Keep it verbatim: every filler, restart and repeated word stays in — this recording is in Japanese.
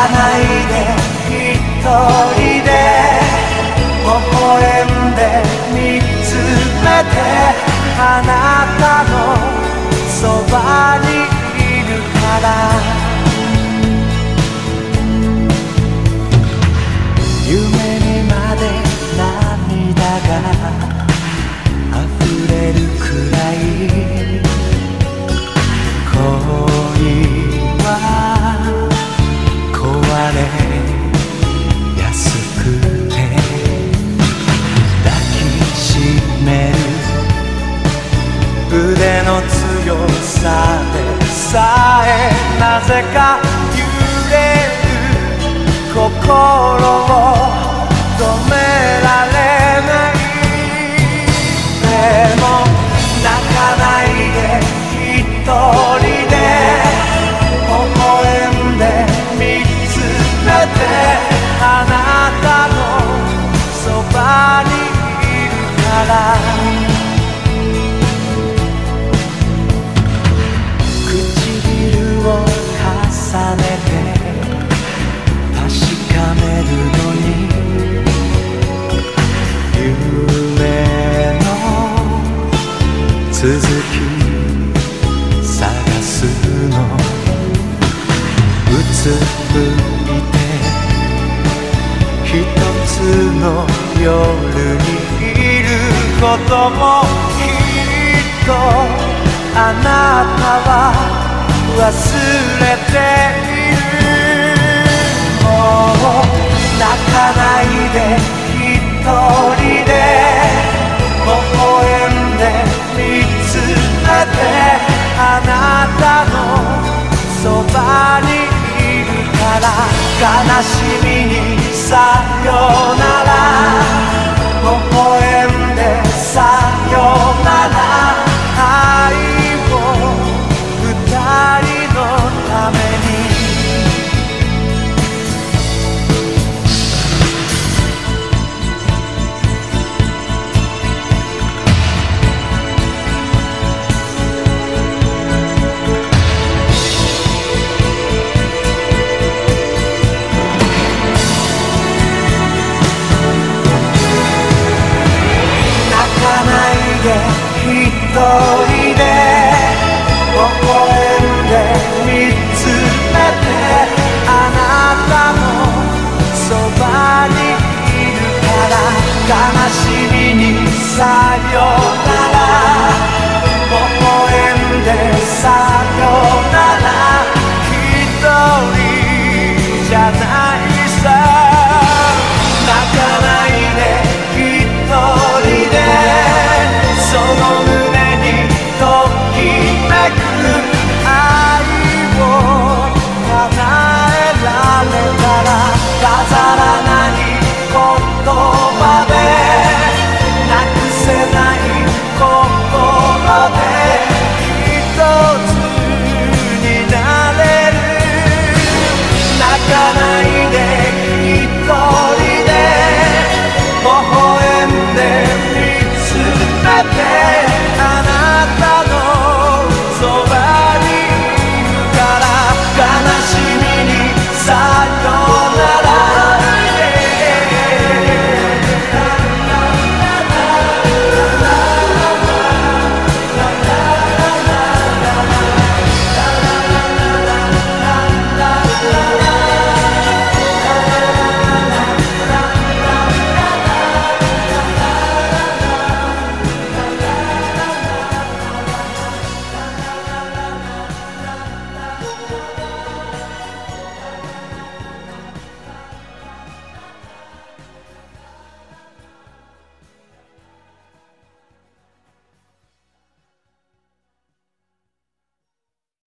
かないで一人で微笑んで見つめて、あなたのそばにいるから。夢にまで涙が溢れるくらい、恋は壊れやすくて、抱きしめる腕の強さでさえなぜか揺れる心を止められない。でも泣かないで一人で微笑んで見つめて、あなたのそばにいるから。唇を重ねて確かめるのに、夢の続き探すの。うつむいて一つの夜にいることもきっとあなたは忘れている。もう泣かないで一人で微笑んで見つめて、あなたのそばにいるから。悲しみにさよなら、微笑んでさよなら、愛を二人のために。泣かないで一人